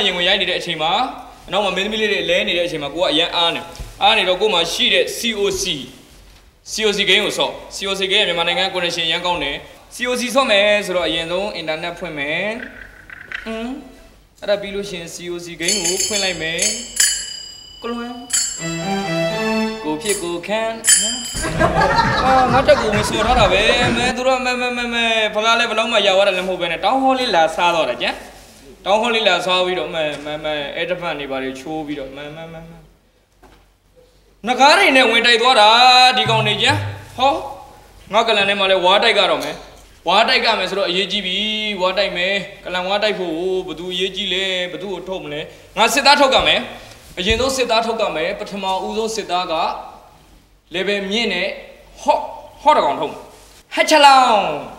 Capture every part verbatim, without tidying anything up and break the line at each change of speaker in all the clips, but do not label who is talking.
ရင်ဝင်ရိုက်နေတဲ့အချိန်မှာနောက်မှာမင်းသမီးလေးတွေလဲနေတဲ့အချိန်မှာကိုကအရန်အားနေအားနေတော့ကိုမှရှိတဲ့ C O C C O C game ကိုဆော့ C O C game မြန်မာနိုင်ငံ connection ရန်ကောင်းတယ် C O C ဆော့မယ်ဆိုတော့အရင်ဆုံး internet ဖွင့်မယ်ဟွန်းအဲ့ဒါပြီးလို့ရှိရင် C O C game ကိုဖွင့်လိုက်မယ်ကလွန်းကိုဖြစ်ကိုခန်းအာငါတက်ကိုဝင်ဆိုထားတာပဲမဲသူတို့မဲမဲမဲမဲဖလားလဲဘလုံးမှရောက်ရတယ်လည်းမဟုတ်ပဲနဲ့တောင်းဟောလေးလာစားတော့တယ်ကျန်တောင်းဟောလေးလာစားပြီးတော့မဲမဲမဲအဲ့တပတ်နေပါလေချိုးပြီးတော့မဲမဲမဲမဲနဂါးတွေနဲ့ဝင်တိုက်သွားတာဒီကောင်နေကျန်ဟောငါကလန်ထဲမှာလဲဝါတိုက်ကတော့မယ်ဝါတိုက်ကမယ်ဆိုတော့အရေးကြီးပြီဝါတိုက်မယ်ကလန်ဝါတိုက်ဖို့ဘယ်သူအရေးကြီးလဲဘယ်သူကိုထုတ်မလဲငါစစ်သားထုတ်ကမယ်အရင်ဆုံးစစ်သားထုတ်ကမယ်ပထမဦးဆုံးစစ်သားက level မြင့်နဲ့ hot hot ကောင်ထုတ်ဟက်ချလောင်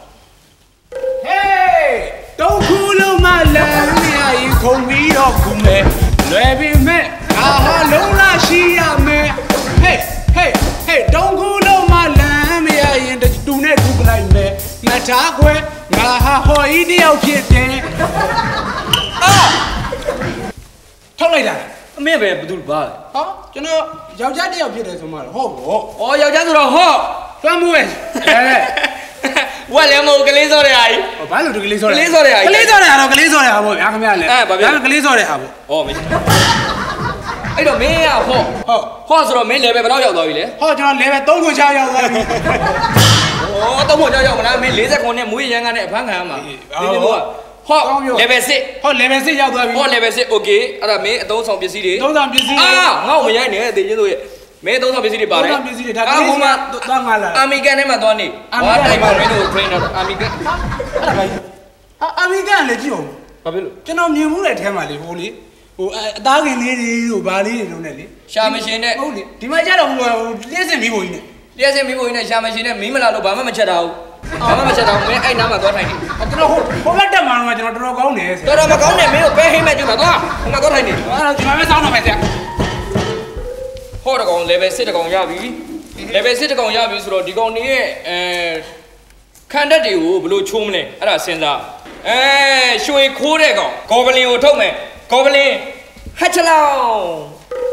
hey တုံးခုလုံးမလမ်းမရရင်ခုံပြီးတော့ခုမယ်လွယ်ပြီမဲ့ငါဟာလုံးလာရှိရမယ် hey hey hey တုံးခုလုံးမလမ်းမရရင်တူနဲ့တူပလိုက်မယ်မထားခွဲငါဟာဟော်ဤတယောက်ဖြစ်တယ်အာထုတ်လိုက်တာ
အမေပဲဘယ်သူဘာလဲ
ဟောကျွန်တော်ယောက်ျားတယောက်ဖြစ်တယ်ဆိုမှတော့ဟုတ်ဘော
အော်ယောက်ျားဆိုတော့ဟော
တွမ်းမှုပဲအဲ
ဝက်လည်းမဟုတ်ကလေးစောတဲ့ဟာကြီး
ဟောဘာလို့ဒီကလေးစောတဲ့
ကလေးစောတဲ့ဟာ
ကလေးစောတဲ့ဟာတော့ကလေးစောတဲ့ဟာပေါ့ဗျာခင်ဗျာလေ
အဲဘာဗျာ
ကလေးစောတဲ့ဟာပေါ့
ဟောမရှိအဲ့တော့မင်းကဟော
ဟုတ်
ဟောဆိုတော့မင်း level ဘယ်တော့ရောက်သွားပြီလဲ
ဟောကျွန်တော် level သုံးခွန်ချရောက်သွားပြီ
ဩသုံးခွန်ချရောက်မလားမင်း၄၀ခွန်နဲ့မွေးရန်ကနဲ့အဖမ်းခံရမှာဒီဒီဘောဟော level 6
ဟော level 6ရောက်သွားပြီ
ဟော level 6 okay အဲ့ဒါမင်းအသုံးဆောင်ပစ္စည်းတွေ
အသုံးဆောင်ပစ္စည်းတွေ
အာငါ့ကိုမရိုက်နဲ့အသေးချင်းတို့ရဲ့မင်းအသုံးဆောင်ပစ္စည်းတွေပါတယ်
အသုံးဆောင်ပစ္စည်းတွေဒါကလေးကသွားငါလာ
အာမီကန်ထဲမှာသွားနေဝါတိုက်မှာမင်းတို့ train တော့အာမီကန်
အဲ့ဒါဘာကြီးအာမီကန်လည်းကြည့်အောင်
ဘာဖြစ်လို့
ကျွန်တော်မြင်မှုတဲ့ထဲမှာလေဟိုလေဟိုအသားကင်လေးတွေတို့ဘာလေးတွေလုံးနဲ့လေ
ရှာမရှင်နဲ့
ဟုတ်လေဒီမှာကျတော့ဟိုလျှက်စင်မီးပုံကြီးနဲ့
လျှက်စင်မီးပုံကြီးနဲ့ရှာမရှင်နဲ့မီးမလာလို့ဘာမှမချက်တာဘူးဘာမှမချက်တာဘူးမင်းအဲ့နားမှာသွားထိုင်နေ
ကျွန်တော်ဟိုဟိုဘက်တက်မှာတော့ကျွန်တော်တော်တော်ကောင်းတယ်ဆရာ
တော်တော်မကောင်းနဲ့မင်းကိုပဲဟိမ့်မဲ့ကြည့်ပါသွားဟိုမှာသွားထိုင်နေ
အဲ့တော့ဒီမှာပဲစောင်းတော့မယ်ဆရာ
ဟောတကောင် level 6တကောင်ရပြီ level 6တကောင်ရပြီဆိုတော့ဒီကောင်နေရဲ့အဲခန္ဓာတွေကိုဘယ်လိုချိုးမလဲအဲ့ဒါစဉ်းစားအဲရွှေခိုးတဲ့ကောင်ဂေါဘလင်ကိုထုတ်မယ်ဂေါဘလင်ဟက်ချလောင်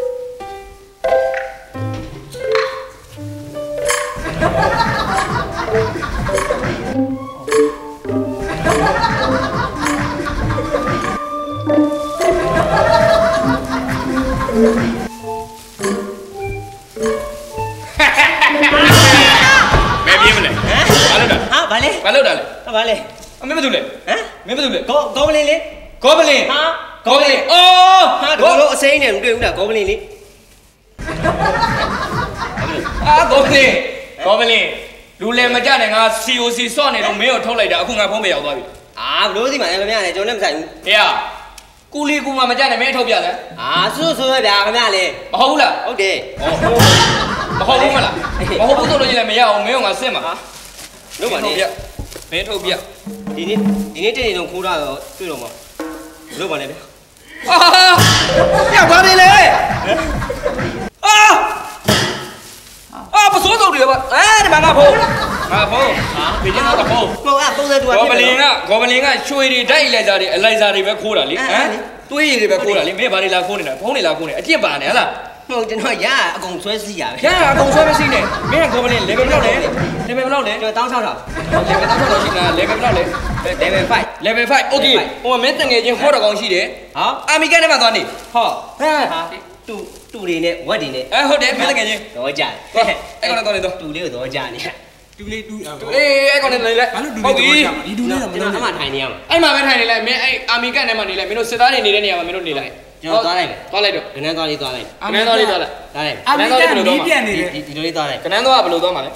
ဘာလဲ
ဘာလုပ်တာလဲ
ဘာလဲ
အမေဘာလုပ်လဲ
ဟမ်
မင်းဘာလုပ်လဲ
ဂေါဂေါဘလင်လေ
ဂေါဘလင်
ဟာ
ဂေါဘလင်အော်
ဟာတို့လို့အစိမ်းနဲ့မတွေ့ဘူးလားဂေါဘလင်လေ
အာဂေါဘလင်ဂေါဘလင်လူလည်းမကြနဲ့ငါ C O C စော့နေတော့မင်းကိုထုတ်လိုက်တာအခုငါဖုံးပေးရောက်သွားပြီ
အာဘလို့ဒီမှာလည်းမရနဲ့ကျွန်တော်လည်းမဆိုင်ဘူး
ဟေ့ကူလီကူမမကြနဲ့မင်းထုတ်ပြလဲ
အာဆိုးဆိုးပဲဗျာခင်ဗျာလေ
မဟုတ်ဘူးလား
ဟုတ်တယ်
မဟုတ်ဘူးမလားမဟုတ်ဘူးဆိုလို့လည်းမရအောင်မင်းကငါစစ်မှာ
လို့ပါနေ
မင်းထုတ်ပြ
ဒီနေ့ဒီနေ့တနေ့တော့ခိုးတာတော့တွေ့တော့မှာလို့ပါနေဗျာ
အာပြဘာနေလဲအာအာပစိုးတော့တယ်ဗျအဲဒီမှာငါဖုန်းငါဖုန်းဟာပြင်းတော့ဖုန်း
ဟိုကပုံစံတူ
ဂေါဘလင်ကဂေါဘလင်ကရွှေတွေတိုက်လိုက်စားတွေအလိုက်စားတွေပဲခိုးတာလေဟမ်တွေးရည်တွေပဲခိုးတာလေမင်းဘာတွေလာခိုးနေတာဖုန်းတွေလာခိုးနေအကျင့်ပါနေဟလား
မဟုတ်ကျွန်တော်ရအကုန်ဆွဲစီးရပဲ
ရအကုန်ဆွဲမစီးနဲ့မင်းကဂေါဘလင် level ဘယ်လောက်လဲ level ဘယ်လောက်လဲ
ကျွန်တော်တောင်း၆ထောင်
level တောင်း၆ထောင်ရှိလား level ဘယ်လောက်လဲ
level 5
level 5 okay ဟိုမှာမင်းတငယ်ချင်းဟောတော်ကောင်ရှိတယ်
ဟာ
အာမီကန်ထဲမှာသွားနေ
ဟောဟမ်ဟာတူတူတွေနဲ့ဝက်တွေနဲ့
အဲဟုတ်တယ်မင်းတငယ်ချင်း
တော့ကြ
အဲ့ကောင်တော့နေတော့
တူလေးကိုတော့ကြနေ
တူလေးတူ
အေးအဲ့ကောင်နဲ့နေလဲ
ဟုတ်ပြီဒီတူလေးတော့မ
လို့အမှထိုင်နေရမှာ
အဲ့မှာပဲထိုင်နေလိုက်မင်းအဲ့အာမီကန်ထဲမှာနေလိုက်မင်းတို့စစ်သားတွေနေတဲ့နေရာမှာမင်းတို့နေလိုက်
ကျွန်တော်သွားလိုက်မယ်
သွားလိုက်တော့
ကနန်းသွားလေးသွားလိုက်
ကနန်းသွားလေးသွားလိုက်
သွားလိုက်
အာမီကန်မီးပြန့်နေတယ်
ဒီလိုလေးသွားလိုက်က
နန်းသွားကဘယ်လိုသွားမှာလဲ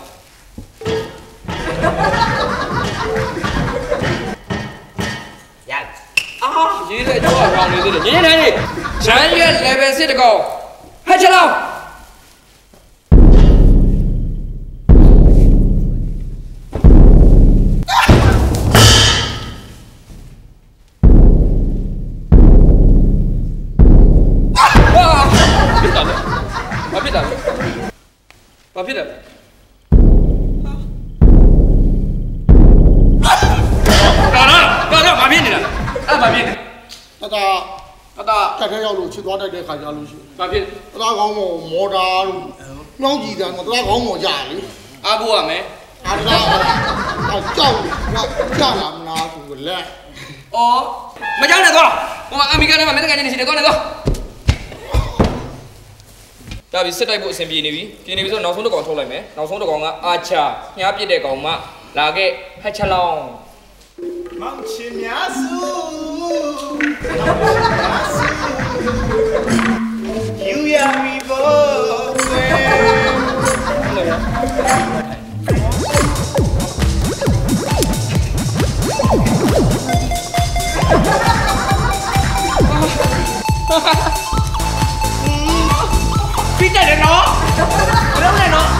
ရ
အာရေးတဲ့ကြောက်အောင်နေသေးတယ်ညနေတိုင်းနေဂျန်ရဲ့ level 6တကောင်ဟဲ့ချလောင်းဘာဖြစ်တာလဲဘာဖြစ်တာလဲတာတာတာတာဘာဖြစ်နေတာအဲ့ဘာဖြစ်နေ
တာတာ
တာတာ
က်ထဲရောက်လို့ချစ်သွားတတ်တဲ့ခါကြလို့ရှိ
ဘာဖြစ်
တရားကောင်းမောမော်တာတို့နှောင်းကြည့်တယ်တရားကောင်းမော်ကြလေ
အားကိုရမယ်
အားတရားအော်ကြောက်ကြောက်လာမလားသူလက်
အော်မကြောက်နဲ့သွားဟိုမှာအမေကန်ထဲမှာမင်းတကယ်ချင်းနေရှိတယ်သွားနေသွားဒါပြီးစစ်တိုက်ဖို့အဆင်ပြေနေပြီပြေနေပြီဆိုတော့နောက်ဆုံးတစ်ကောင်ထုတ်လိုက်မယ်နောက်ဆုံးတစ်ကောင်ကအာချာညားပစ်တဲ့ကောင်မှလာခဲ့ဟက်ချက်လောင်း
မောင်ချင်များစုယူရမီဘောဝဲ
ပြီးတယ်နော်ဘယ်လိုလဲနော်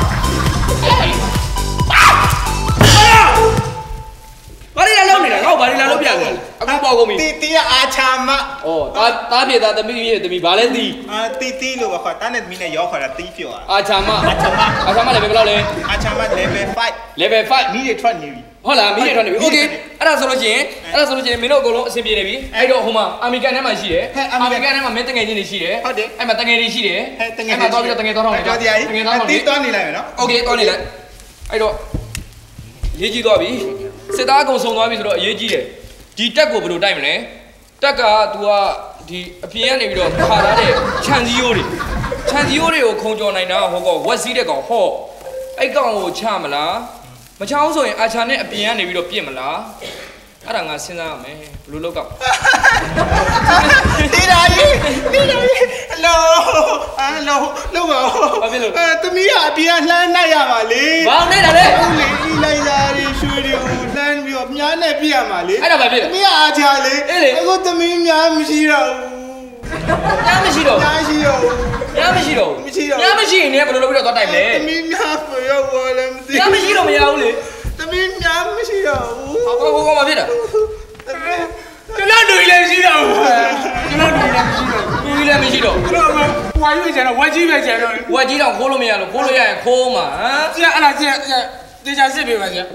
ဘာလဲလုံးနေတာငါ့ဘာလဲလာလို့ပြတယ်အခုပေါ့ကုန်ပြီ
တီတီအာချာမ
ဩတာတားပြေတာသမီးပြေသမီးဘာလဲသီး
အာတီတီလို့ပါခေါ်တာနဲ့သမီးနဲ့ရောခေါ်တာတီးပြောတာ
အာချာမအာချာမအာချာမလည်းဘယ်လောက်လဲ
အာချာမ level five
level five
မီးတွေထွက်နေပြီ
ဟုတ်လားမီးရထွက်နေပြီโอเคအဲ့ဒါဆိုလို့ရှိရင်အဲ့ဒါဆိုလို့ရှိရင်မင်းတို့အကုန်လုံးအဆင်ပြေနေပြီအဲ့တော့ဟိုမှာအာမီကန်ထဲမှာရှိတယ်အာမီကန်ထဲမှာမင်းတငယ်ချင်းတွေရှိတယ်အဲ့မှာတငယ်တွေရှိတယ်အဲ့မှာသွားပြီးတော့တငယ်သွားတော့မယ်တငယ်သွားတော့
တီးသွားနေလိုက်မယ်နော်
โอเคသွားနေလိုက်အဲ့တော့ရေးကြည့်သွားပြီစစ်သားအကုန်ဆုံးသွားပြီဆိုတော့အရေးကြီးတယ်ဒီတက်ကိုဘယ်လိုတိုက်မလဲတက်က तू ကဒီအပြင်ကနေပြီးတော့ခါထားတဲ့ခြံစည်းရိုးတွေခြံစည်းရိုးတွေကိုခုံကျော်နိုင်တာဟိုကောဝက်စီးတဲ့ကောင်ဟော့အဲ့ကောင်ကိုချမလားမချအောင်ဆိုရင်အာချာနဲ့အပြင်ကနေပြီးတော့ပြစ်မလားအဲ့ဒါငါစဉ်းစားရမယ်ဘယ်လိုလုပ်ကောက်
တီးတာကြီးတီးတာကြီးဟယ်လိုအာလိုလို့ပါအဲသမီးကအပြင်လှမ်းနိုင်ရပါလေ
ဘာနဲ့တာလဲ
ဟုတ်လေဤလိုက်လာရီရွှေတွေကိုလှမ်းပြီးတော့မြားနဲ့ပြရမှာလေ
အဲ့ဒါဘာဖြစ်လဲ
သမီးအားချလေအခုသမီးများမရှိတော့ဘူး
ညာမရှိတော့
များရှိတော့
ညာမရှိတော့
မရှိတော့
ညာမရှိရင်လည်းဘယ်လိုလုပ်ပြီးတော့သွားတိုက်မလဲ
သမီးများဖျောက်သွားလည်းမသိ
ညာမရှိတော့မရဘူးလေ
သမီးများမရှိတော့ဘူး
ဟောဟောဟောမဖြစ်တာ
ကျွန်တော်လူလည်းရှိတော့ကျွန်တော်လူလည်းမရှိတော့
ဘူးလည်းမရှိတော့
ဟိုရွေးကျန်တော့ဝက်ကြီးပဲကျန်တော့
ဝက်ကြီးတောင်ခိုးလို့မရလို့ခိုးလို့ရရင်ခိုးမှာဟမ်
ကျန်အဲ့ဒါကျန်တေချာစစ်ပေးပါကျန်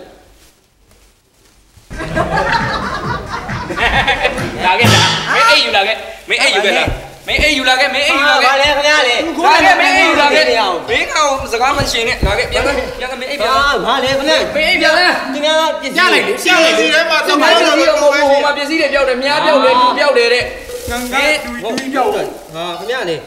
လာခဲ့လားမင်းအိတ်ယူလာခဲ့မင်းအိတ်ယူခဲ့လားမင်းအိတ်ယူလာခဲ့မင်းအိတ်ယူလာခဲ့
ဘာလဲခင်ဗျာလေ
လာခဲ့မင်းအိတ်ယူလာခဲ့မင်းကောင်စကားမရှင်နဲ့လာခဲ့ပြန်ခဲ့ပြန်ခဲ့မင်းအိတ်ပြန်
ဟာဘာလဲခင်ဗျာ
မင်းအိတ်ပြန်လဲ
ဒီများပြစ်
ရလိုက်လေ
ရှာလိုက်ဒီထဲမှာ
ဒီ
သမီး
မှာ
တို့
ဒီဟိုဟိုမှာပစ္စည်းတွေပြောက်တယ်မြားပြောက်တယ်လူပြောက်တယ်တဲ့
ငန်းငန်းတူတူပြောက်တယ်
ဟာခင်ဗျာလေ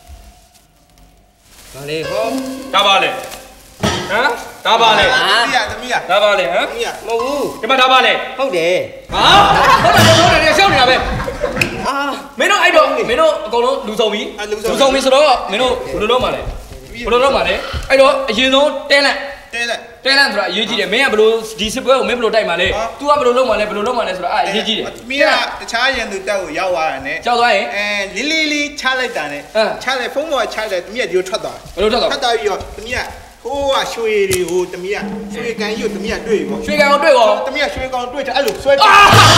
ဘာလဲဟော
ဒါပါလေဟမ်ဒါပါလေ
သမီးရသမီးရ
ဒါပါလေဟမ်
သမီးရ
မဟုတ်ဘူး
ဒီမှာဒါပါလေ
ဟုတ်တယ်
ဟာဟုတ်တယ်ဟုတ်တယ်ရှောက်နေတာပဲ
အာ
မင်းတို့အဲ့တော့မင်းတို့အကုန်လုံးလူဆောင်ပြီလူဆောင်ပြီဆိုတော့မင်းတို့ဘယ်လိုလုပ်မှာလဲဘယ်လိုလုပ်မှာလဲအဲ့တော့အရင်ဆုံးတဲလန့်
တဲလက်
တဲလန့်ဆိုတာအရေးကြီးတယ်မင်းကဘယ်လိုဒီစစ်ပွဲကိုမင်းဘယ်လိုတိုက်မှာလဲ तू ကဘယ်လိုလုပ်မှာလဲဘယ်လိုလုပ်မှာလဲဆိုတာအဲ့အရေးကြီးတယ်
သမီးကတခြားရန်သူတက်ကိုရောက်သွားတာနဲ့
ကြောက်သွားရင်
အဲလီလီလီချလိုက်တာနဲ့ချလိုက်ဖုန်းပေါ်ချလိုက်သမီးကဒီကိုထွက်သွား
ဘယ်လိုထွက်သွား
ထွက်သွားပြီးတော့သမီးကဟိုးကရွှေတွေကိုသမီးကရွှေကန်ကြီးကိုသမီးကတွေ့ပြီပေါ့
ရွှေကောင်တွေ့ကော
သမီးကရွှေကောင်တွေ့ချအဲ့လိုဆွဲကြ
အာ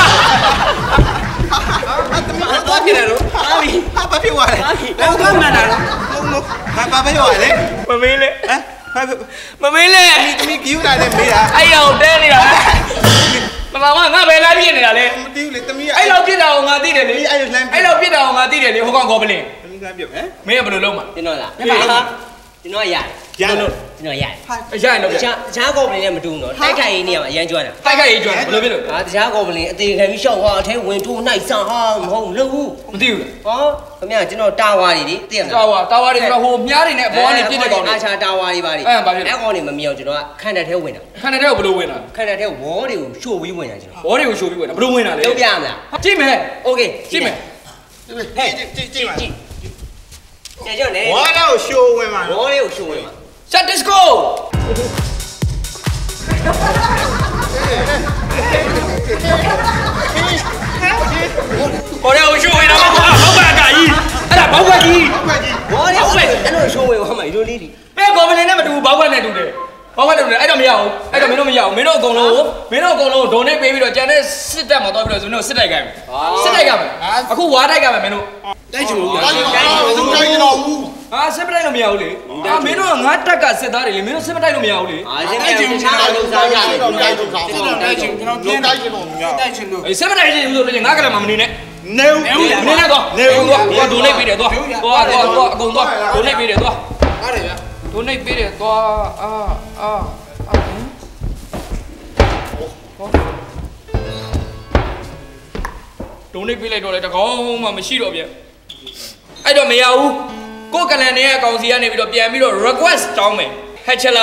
သမီး
ဘာဖြစ်လဲတော့
ဟာဘီဟာဘာဖြစ်သွားလဲ
တော့ကမှန်တာလား
လုံးလုံးဘာဘာဖြစ်သွားလဲ
မမင်းလေ
ဟမ်ဘာ
မမင်းလေ
သမီးကယူလာတယ်မေးတာ
အဲ့ရောက်တဲနေတာမမမငါဘယ်လာပြည့်နေတာလဲ
မသိဘူးလေသမီးက
အဲ့လောက်ပြစ်တာကိုငါသိတယ်လေ
အဲ့လိုလမ်း
အဲ့လောက်ပြစ်တာကိုငါသိတယ်လေဟိုကောင်ကောပလင်
သမီးကပြောဟမ်
မင်းကဘယ်လိုလုပ်မှာ
ကျွန်တော်လား
ပြပါလား
ကျွန်တော်ရတယ်
ရလို့
ကျွန်တော်ရတယ်
အရင်တော့
တခြားတခြားကော်ပလင်နဲ့မတူဘူးနော်တိုက်ခိုက်ရေးနေရမှာအရန်ကျွမ်းတာ
တိုက်ခိုက်ရေးကျွမ်းဘယ်လိုဖြစ်လို့
ဟာတခြားကော်ပလင်အသေးခံပြီးရှောက်ဟာအထဲဝင်ထိုးနှိုက်ဆန်ဟာမဟုတ်မလုပ်ဘူး
မသိဘူး
ဟောခင်ဗျာကျွန်တော်တာဝါတွေလေသိရမ
လားတာဝါတာဝါတွေဆိုတော့ဟိုမြားတွေနဲ့အပေါ်ကနေပြစ်တဲ့ကောင်တွေ
အာချာတာဝါတွေပါလေ
အဲ့ဘာဖြစ်လဲ
အဲ့ကောင်တွေမမြင်အောင်ကျွန်တော်ကခန္ဓာထဲဝင်တာ
ခန္ဓာထဲကိုဘယ်လိုဝင်လာ
ခန္ဓာထဲဝေါ်တွေကိုရှို့ပြီးဝင်တာကျွန်တော်
ဘောတွေကိုရှိုးပြီးဝင်တာဘယ်လိုဝင်လာလဲ
လုပ်ပြရမလား
ကြည့်မယ်
โอเค
ကြည့်မယ်
ဟဲ့ကြည့်ကြည့်ကြည့်ပါ
ကြည့်ကြည့်ကြည့်နေ
ဝါတော့ရှိုးဝင်မှာ
ဝေါ်တွေကိုရှို့ဝင်မှာ
Shut disco ဘောတွေကိုရှိုးဝင်တာဘောက်ကဘောက်ကကြီးအဲ့ဒါဘောက်ကကြီး
ဟုတ်ကဲ့ကြီး
ဝေါ်တွေအဲ့လိုရှို့ဝင်မှာမလို့လေးဒီ
ပဲကော်မလင်နဲ့မတူဘူးဘောက်ကနဲ့တူတယ်ဘောက်ကနဲ့တူတယ်အဲ့တော့မရဘူးအဲ့တော့မင်းတို့မရဘူးမင်းတို့အကုန်လုံးမင်းတို့အကုန်လုံးဒုံနေပေးပြီးတော့ကြံတဲ့စစ်တပ်မှာတော့ပြီးတော့မင်းတို့စစ်တိုက်ကြမယ်စစ်တိုက်ကြမယ်အခုဝါတိုက်ကြမယ်မင်းတို့
တိုက်ချင်လို့
တိုင်းတိုင်းတော့ဘူး
ဟာစစ်မတိုက်လို့မရဘူးလေအာမင်းတို့ကငါတက်ကစစ်သားတွေလေမင်းတို့စစ်မတိုက်လို့မရဘူးလေ
အာရှင်းပြချားလို့စားရတယ်
တိုင်းတိုင်းတော့စား
ကျွန်တော်တိုက်ချင်ကျွန်တော်ပြင်း
တိုင်းချင်တော့မရ
တိုက်ချင်လို့
အေးစစ်မတိုက်ချင်းဘူးဆိုတော့ငါကလည်းမမနေနဲ့
ငနေဦး
နေနေတော့နေတော့တော့ဒိုနေပေးတယ်တော့တော့တော့တော့အကုန်တော့ဒိုနေပေးတယ်တော့
ဟုတ်တယ်ဗျာ
ဒိုနေပေးတယ်တော့အာအာဒိုနေပေးလိုက်တော့လေတကောင်းမှမရှိတော့ဗျအဲ့တော့မရဘူးကိုကလန်နေရဲ့အကောင်စီကနေပြီးတော့ပြန်ပြီးတော့ request တောင်းမယ်ဟက်ချလော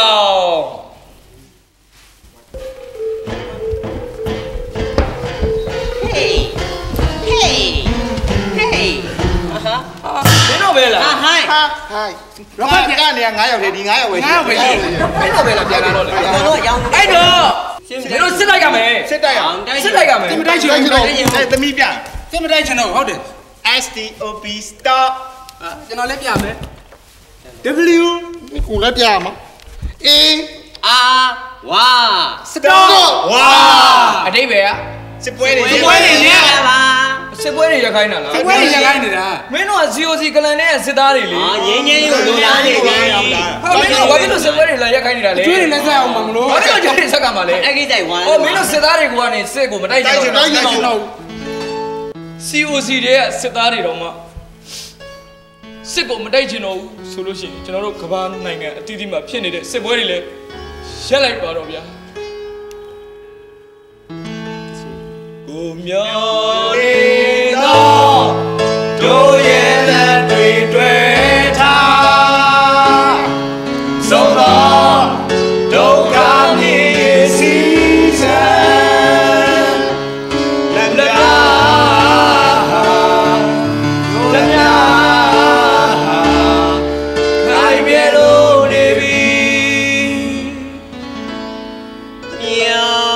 Hey Hey Hey အာဟာ
မင်းတော့ပဲလား
ဟာဟိုင်း
ဟာဟိုင်းရောကနေကနေ9ယောက်လေဒီ9ယောက်ပဲ
ငါ့ကိုပဲရှိတယ်
မင်းတော့ပဲလားပြန်လာတော့လေ
ကျွန်တော်ရောင်း
အဲ့တော့မင်းတို့စစ်လိုက်ရမယ်
စစ်တိုက်အောင်
စစ်လိုက်ရမယ်
တင်မတိုက်ချင်
တိုက်
ဘူး
ချင်တော့အဲသမီးပြ
တင်မတိုက်ချင်တော့ဟုတ်တယ်
S T O P stop
ကျွန်တော်လည်းပြမယ်
W ကိုလည်းပြမှာ A
အာဝါ
stop ဝါ
အတိတ်ပဲက
စစ်ပွဲတွေ
စစ်ပွဲတွေနဲ့ပါ
စစ်ပွဲတွေရခိုင်းတာလား
ဘယ်ရခိုင်းနေတာ
မင်းတို့က C O C ကလန်နဲ့စစ်သားတွေလေ
အာငင်းငင်းကိုလိုလားနေပြီ
ဟာမင်းတို့ဘာဖြစ်လို့စစ်ပွဲတွေလာရခိုင်းနေတာလဲ
ကျွေးနေလက်ဆက်အောင်မလို့
ဘာဖြစ်လို့ကြောက်နေဆက်ကမှလဲ
အဲ့ကိစ္စဝါ
အော်မင်းတို့စစ်သားတွေကနေစစ်ကိုမတိုက်ချင်
တိုက်ချင်
တော့
တော့တိုက်ချင်တော့
C O C တွေကစစ်သားတွေတော့မှစစ်ကိုမတိုက်ချင်တော့ဘူးဆိုလို့ရှိရင်ကျွန်တော်တို့ကမ္ဘာနိုင်ငံအသီးသီးမှာဖြစ်နေတဲ့စစ်ပွဲတွေလည်းရက်လိုက်ပါတော့ဗျာကိုမြော်နေတော့တို့ရဲ့လက်တွေတွေ့ထားဆုံးတော့ဒုက္ခမြေစီစံလက်လက်လက်များခိုင်မြေလို့နေပြီ
မြေ